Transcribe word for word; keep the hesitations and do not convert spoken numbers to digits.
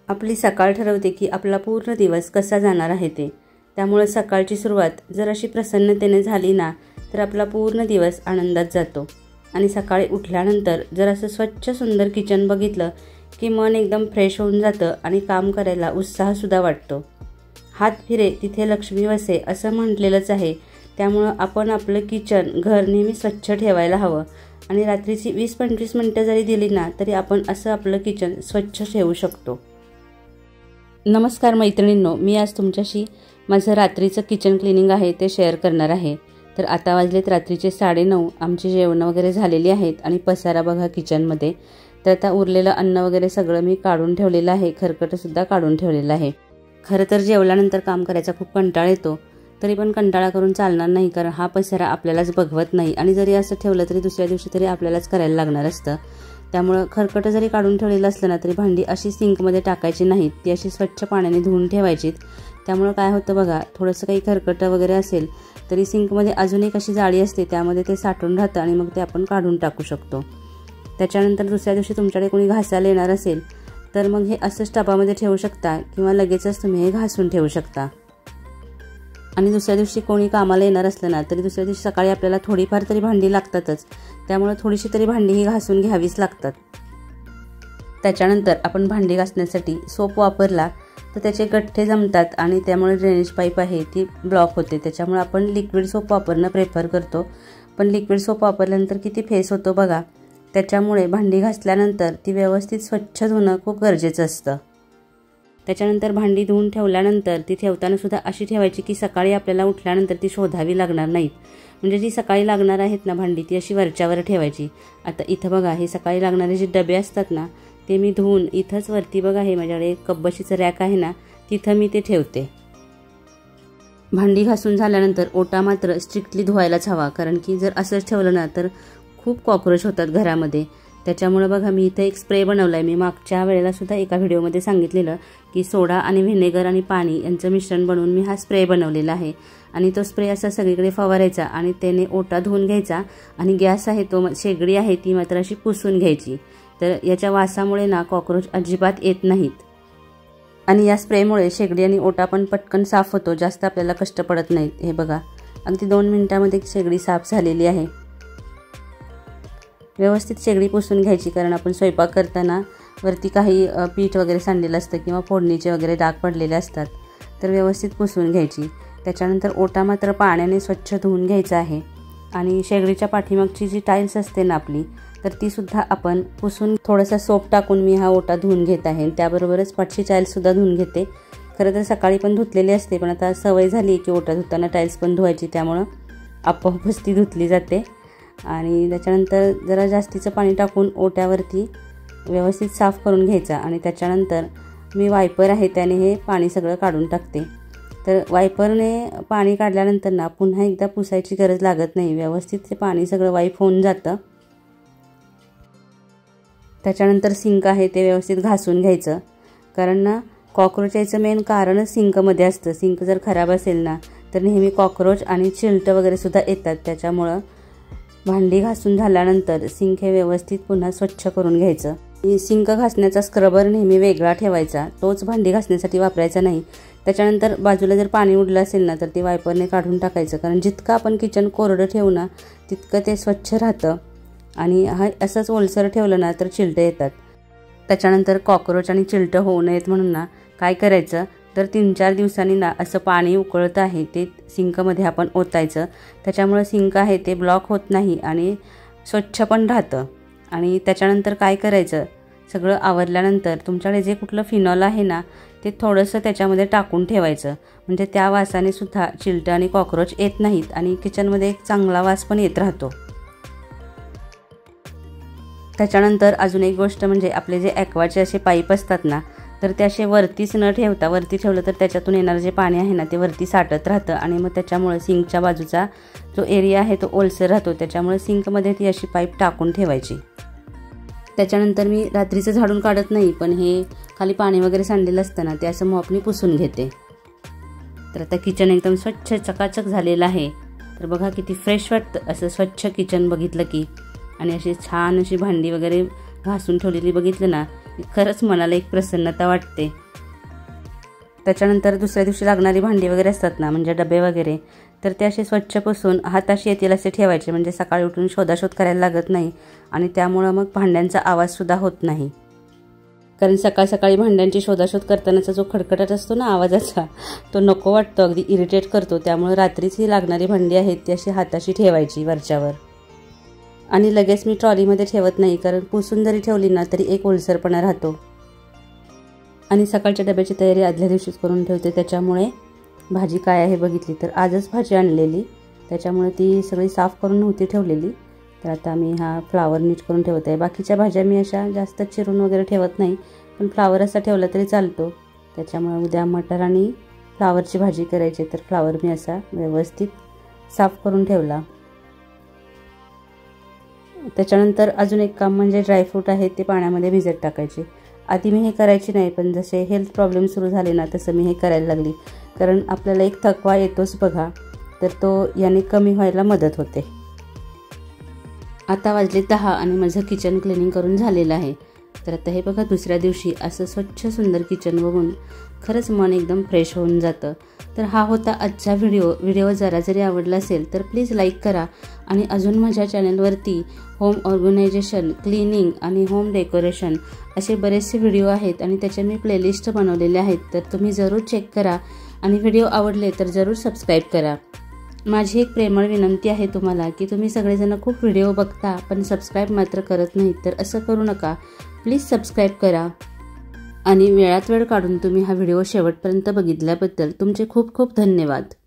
आपली सकाळ ठरवते की आपला पूर्ण दिवस कसा जाणार आहे ते। त्यामुळे सकाळची सुरुवात जर अशी प्रसन्नतेने झाली ना तर आपला पूर्ण दिवस आनंदात जातो। आणि सकाळी उठल्यानंतर जर असं स्वच्छ सुंदर किचन बघितलं की मन एकदम फ्रेश होऊन जातं आणि काम करायला उत्साह सुद्धा वाटतो। हात फिरे तिथे लक्ष्मी वसे असं म्हटलेलंच आहे। त्यामुळे आपण आपलं किचन घर नेहमी स्वच्छ ठेवायला हवं आणि रात्रीची वीस पंचवीस मिनिटं जरी दिली ना तरी आपण असं आपलं किचन स्वच्छ ठेवू शकतो। नमस्कार मैत्रिणींनो, मी आज तुमच्याशी माझं रात्रीचं किचन क्लिनिंग आहे ते शेअर करणार आहे। तर आता वाजलेत रात्रीचे साडे नऊ। आमची जेवण वगैरे झालेली आहेत आणि पसारा बघा किचनमध्ये। तर आता उरलेलं अन्न वगैरे सगळं मी काढून ठेवलेलं आहे, खरकटंसुद्धा काढून ठेवलेलं आहे। खरं तर जेवल्यानंतर काम करायचा खूप कंटाळा येतो, तरी पण कंटाळा करून चालणार नाही, कारण हा पसारा आपल्यालाच बघवत नाही आणि जरी असं ठेवलं तरी दुसऱ्या दिवशी तरी आपल्यालाच करायला लागणार असतं। त्यामुळे खरकटं जरी काढून ठेवलेलं असलं ना तरी भांडी अशी सिंकमध्ये टाकायची नाहीत, ती अशी स्वच्छ पाण्याने धुवून ठेवायची। त्यामुळे काय होतं बघा, थोडंसं काही खरकटं वगैरे असेल तरी सिंकमध्ये अजून एक अशी जाळी असते, त्यामध्ये ते साठून राहतं आणि मग ते आपण काढून टाकू शकतो। त्याच्यानंतर दुसऱ्या दिवशी तुमच्याकडे कोणी घासायला येणार असेल तर मग हे असंच टबामध्ये ठेवू शकता किंवा लगेचच तुम्ही हे घासून ठेवू शकता। आणि दुसऱ्या दिवशी कोणी कामाला येणार असलं ना तरी दुसऱ्या दिवशी सकाळी आपल्याला थोडीफार तरी भांडी लागतातच, त्यामुळे थोडीशी तरी भांडी ही घासून घ्यावीच लागतात। त्याच्यानंतर आपण भांडी घासण्यासाठी सोप वापरला तर त्याचे गठ्ठे जमतात आणि त्यामुळे ड्रेनेज पाईप आहे ती ब्लॉक होते। त्याच्यामुळे आपण लिक्विड सोप वापरणं प्रेफर करतो, पण लिक्विड सोप वापरल्यानंतर किती फेस होतो बघा। त्याच्यामुळे भांडी घासल्यानंतर ती व्यवस्थित स्वच्छ धुणं खूप गरजेचं असतं। त्याच्यानंतर भांडी धुवून ठेवल्यानंतर ती ठेवताना सुद्धा अशी ठेवायची की सकाळी आपल्याला उठल्यानंतर ती शोधावी लागणार नाहीत। म्हणजे जी सकाळी लागणार आहेत ना भांडी ती अशी वरच्यावर ठेवायची। आता इथं बघा, हे सकाळी लागणारे जे डबे असतात ना ते मी धुवून इथंच वरती बघा, हे माझ्याकडे कब्बशीचं रॅक आहे ना तिथं मी ते ठेवते। भांडी घासून झाल्यानंतर ओटा मात्र स्ट्रिक्टली धुवायलाच हवा, कारण की जर असंच ठेवलं ना तर खूप कॉक्रोच होतात घरामध्ये। त्याच्यामुळे बघा मी इथे एक स्प्रे बनवला आहे। मी मागच्या वेळेला सुद्धा एका व्हिडिओमध्ये सांगितलेलं की सोडा आणि व्हिनेगर आणि पाणी यांचं मिश्रण बनवून मी हा स्प्रे बनवलेला आहे आणि तो स्प्रे असा सगळीकडे फवारायचा आणि त्याने ओटा धुवून घ्यायचा आणि गॅस आहे तो शेगडी आहे ती मात्र अशी पुसून घ्यायची। तर याच्या वासामुळे ना कॉक्रोच अजिबात येत नाहीत आणि या स्प्रेमुळे शेगडी आणि ओटा पण पटकन साफ होतो, जास्त आपल्याला कष्ट पडत नाहीत। हे बघा, अगदी दोन मिनिटांमध्ये शेगडी साफ झालेली आहे। व्यवस्थित शेगडी पुसून घ्यायची, कारण आपण स्वयंपाक करताना वरती काही पीठ वगैरे सांडलेलं असतं किंवा फोडणीचे वगैरे डाग पडलेले असतात, तर व्यवस्थित पुसून घ्यायची। त्याच्यानंतर ओटा मात्र पाण्याने स्वच्छ धुवून घ्यायचा आहे आणि शेगडीच्या पाठीमागची जी टाईल्स असते ना आपली तर ती सुद्धा आपण पुसून थोडासा सोप टाकून मी हा ओटा धुवून घेत आहे। त्याबरोबरच पाठची टाईल्ससुद्धा धुवून घेते। खरं तर सकाळी पण धुतलेली असते, पण आता सवय झाली की ओटा धुताना टाईल्स पण धुवायची, त्यामुळं आपोआपच ती धुतली जाते। आणि त्याच्यानंतर जरा जास्तीचं पाणी टाकून ओट्यावरती व्यवस्थित साफ करून घ्यायचा आणि त्याच्यानंतर मी वायपर आहे त्याने हे पाणी सगळं काढून टाकते। तर वायपरने पाणी काढल्यानंतर ना पुन्हा एकदा पुसायची गरज लागत नाही, व्यवस्थित ते पाणी सगळं वाईप होऊन जातं। त्याच्यानंतर सिंक आहे ते व्यवस्थित घासून घ्यायचं, कारण ना कॉक्रोच यायचं मेन कारणच सिंकमध्ये असतं। सिंक जर खराब असेल ना तर नेहमी कॉक्रोच आणि चिलटं वगैरे सुद्धा येतात। त्याच्यामुळं भांडी घासून झाल्यानंतर सिंक हे व्यवस्थित पुन्हा स्वच्छ करून घ्यायचं। सिंक घासण्याचा स्क्रबर नेहमी वेगळा ठेवायचा, तोच भांडी घासण्यासाठी वापरायचा नाही। त्याच्यानंतर बाजूला जर पाणी उडलं असेल ना तर ते वायपरने काढून टाकायचं, कारण जितकं आपण किचन कोरडं ठेवू ना तितकं ते स्वच्छ राहतं आणि हा असंच ओलसर ठेवलं ना तर चिलटं येतात। त्याच्यानंतर कॉक्रोच आणि चिलटं होऊ नयेत म्हणून ना काय करायचं तर तीन चार दिवसांनी ना असं पाणी उकळतं आहे ते सिंकमध्ये आपण ओतायचं। त्याच्यामुळे सिंक आहे ते ब्लॉक होत नाही आणि स्वच्छ पण राहतं। आणि त्याच्यानंतर काय करायचं, सगळं आवरल्यानंतर तुमच्याकडे जे कुठलं फिनॉल आहे ना ते थोडंसं त्याच्यामध्ये टाकून ठेवायचं, म्हणजे त्या वासाने सुद्धा चिलटं आणि कॉक्रोच येत नाहीत आणि किचनमध्ये एक चांगला वास पण येत राहतो। त्याच्यानंतर अजून एक गोष्ट म्हणजे आपले जे ॲक्वाचे असे पाईप असतात ना तर ते असे वरतीच न ठेवता, वरती ठेवलं तर त्याच्यातून येणारं जे पाणी आहे ना ते वरती साठत राहतं आणि मग त्याच्यामुळे सिंकच्या बाजूचा जो एरिया आहे तो ओलसर राहतो। त्याच्यामुळे सिंकमध्ये ती अशी पाईप टाकून ठेवायची। त्याच्यानंतर मी रात्रीचं झाडून काढत नाही, पण हे खाली पाणी वगैरे सांडलेलं असतं ना ते असं मॉपनी पुसून घेते। तर आता किचन एकदम स्वच्छ चकाचक झालेलं आहे। तर बघा किती फ्रेश वाटतं असं स्वच्छ किचन बघितलं की, आणि अशी छान अशी भांडी वगैरे घासून ठेवलेली बघितलं ना खरंच मनाला एक प्रसन्नता वाटते। त्याच्यानंतर दुसऱ्या दिवशी लागणारी भांडी वगैरे असतात ना, म्हणजे डबे वगैरे, तर ते असे स्वच्छ पुसून हाताशी येतील असे ठेवायचे, म्हणजे सकाळी उठून शोधाशोध करायला लागत नाही आणि त्यामुळं मग भांड्यांचा आवाजसुद्धा होत नाही. कारण सकाळ सकाळी भांड्यांची शोधाशोध करतानाचा जो खडखडत असतो ना आवाजाचा, तो नको वाटतो, अगदी इरिटेट करतो. त्यामुळे रात्रीच ही लागणारी भांडी आहेत ती अशी हाताशी ठेवायची वरच्यावर. आणि लगेच मी ट्रॉलीमध्ये ठेवत नाही, कारण पुसून जरी ठेवली ना तरी एक ओलसरपणा राहतो. आणि सकाळच्या डब्याची तयारी आदल्या दिवशीच करून ठेवते. त्याच्यामुळे भाजी काय आहे बघितली तर आजच भाजी आणलेली, त्याच्यामुळे ती सगळी साफ करून नव्हती ठेवलेली. तर आता मी हा फ्लावर नीट करून ठेवत आहे. बाकीच्या भाज्या मी अशा जास्त चिरून वगैरे ठेवत नाही, पण फ्लावर असा ठेवला तरी चालतो. त्याच्यामुळे उद्या मटर आणि फ्लावरची भाजी करायची, तर फ्लावर मी असा व्यवस्थित साफ करून ठेवला. त्याच्यानंतर अजून एक काम म्हणजे ड्रायफ्रूट आहे ते पाण्यामध्ये भिजत टाकायचे. आधी मी हे करायची नाही, पण जसे हेल्थ प्रॉब्लेम सुरू झाले ना तसं मी हे करायला लागली. कारण आपल्याला एक थकवा येतोच बघा, तर तो याने कमी व्हायला मदत होते. आता वाजले दहा आणि माझं किचन क्लिनिंग करून झालेलं आहे. तर आता हे बघा, दुसऱ्या दिवशी असं स्वच्छ सुंदर किचन बघून खरंच मन एकदम फ्रेश होऊन जातं. तर हा होता आजचा व्हिडिओ. व्हिडिओ जरा जरी आवडला असेल तर प्लीज लाईक करा. आणि अजून माझ्या चॅनलवरती होम ऑर्गनायझेशन, क्लिनिंग आणि होम डेकोरेशन असे बरेचसे व्हिडिओ आहेत आणि त्याचे मी प्लेलिस्ट बनवलेले आहेत, तर तुम्ही जरूर चेक करा. आणि व्हिडिओ आवडले तर जरूर सबस्क्राईब करा. माझी एक प्रेमळ विनंती आहे तुम्हाला की तुम्ही सगळेजण खूप व्हिडिओ बघता पण सबस्क्राईब मात्र करत नाहीत, तर असं करू नका. प्लीज सबस्क्राईब करा. आणि वेळात वेळ काढून तुम्ही हा व्हिडिओ शेवटपर्यंत बघितल्याबद्दल तुमचे खूप खूप धन्यवाद.